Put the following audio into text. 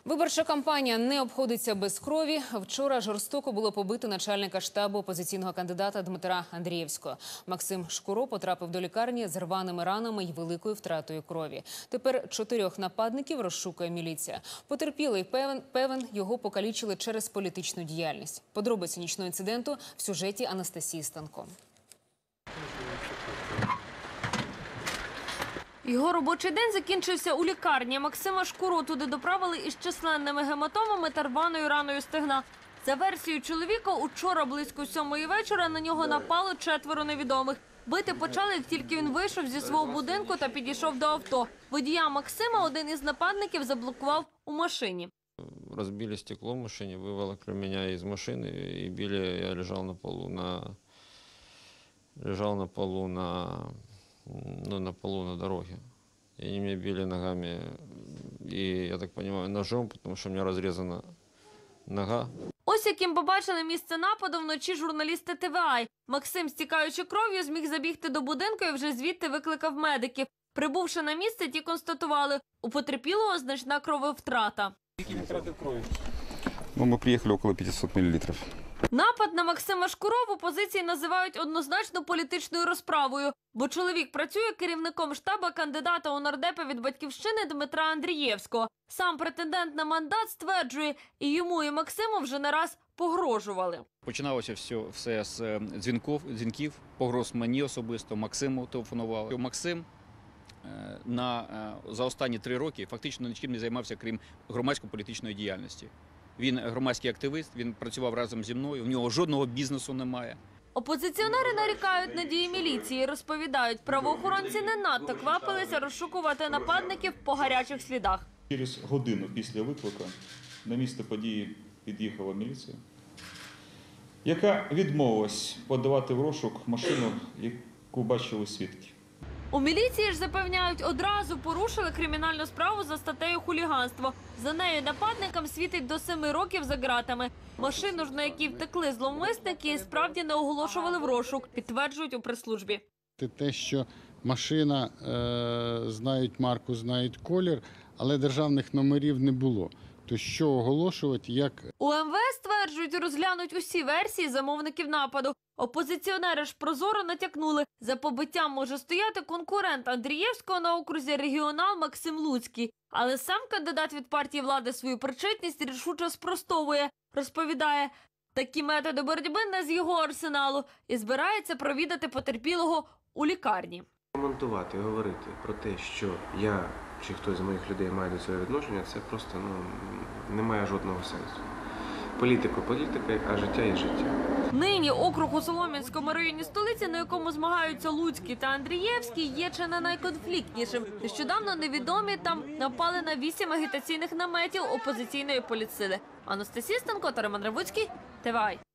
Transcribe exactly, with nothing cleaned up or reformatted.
Виборча кампанія не обходиться без крові. Вчора жорстоко було побито начальника штабу опозиційного кандидата Дмитра Андрієвського. Максим Шкуро потрапив до лікарні з рваними ранами й великою втратою крові. Тепер чотирьох нападників розшукує міліція. Потерпілий певен, певен, його покалічили через політичну діяльність. Подробиці нічного інциденту в сюжеті Анастасії Станко. Його робочий день закінчився у лікарні. Максима Шкуру туди доправили із численними гематомами та рваною раною стегна. За версією чоловіка, учора близько сьомої вечора на нього напало четверо невідомих. Бити почали, як тільки він вийшов зі свого будинку та підійшов до авто. Водія Максима один із нападників заблокував у машині. Разбили стекло в машине, выволокли меня из машины и били. Я лежал на полу на, лежал на полу на, ну, на полу на дороге. И они меня били ногами, и, я так понимаю, ножом, потому что у меня разрезана нога. Ось яким побачили місце нападу вночі журналісти Т В А. Максим, стікаючи кров'ю, зміг забігти до будинку і вже звідти викликав медиків. Прибувши на місце, ті констатували, у потерпілого значна крововтрата. Ну, мы приехали около пятисот миллилитров. Напад на Максима Шкуро в опозиції називають однозначно політичною розправою, бо чоловік працює керівником штабу кандидата у нардепи від «Батьківщини» Дмитра Андрієвського. Сам претендент на мандат стверджує, і йому, і Максиму вже не раз погрожували. Починалося все, все з дзвінків, дзвінків, погроз мені особисто, Максиму телефонував. Максим на, за останні три роки фактично нічим не займався, крім громадсько-політичної діяльності. Він громадський активіст, він працював разом зі мною, в нього жодного бізнесу немає. Опозиціонери нарікають на дії міліції, розповідають, правоохоронці не надто квапилися розшукувати нападників по гарячих слідах. Через годину після виклику на місце події під'їхала міліція, яка відмовилась подавати в розшук машину, яку бачили свідки. У міліції ж запевняють, одразу порушили кримінальну справу за статтею хуліганство. За нею нападникам світить до семи років за ґратами. Машину ж, на якій втекли зловмисники, справді не оголошували в розшук, підтверджують у прес-службі. Те, що машина, е, знають марку, знають колір, але державних номерів не було. То що оголошувати, як... У М В С стверджують, розглянуть усі версії замовників нападу. Опозиціонери ж прозоро натякнули, за побиттям може стояти конкурент Андрієвського на окрузі регіонал Максим Луцький. Але сам кандидат від партії влади свою причетність рішуче спростовує. Розповідає, такі методи боротьби не з його арсеналу і збирається провідати потерпілого у лікарні. Коментувати, говорити про те, що я чи хтось з моїх людей має до цього відношення, це просто ну, не має жодного сенсу. Політика – політика, а життя є життя. Нині округ у Солом'янському районі столиці, на якому змагаються Луцький та Андрієвський, є чи не найконфліктнішим. Нещодавно невідомі там напали на вісім агітаційних наметів опозиційної політсили. Анастасія Станко та Роман Ревуцький, Т В А.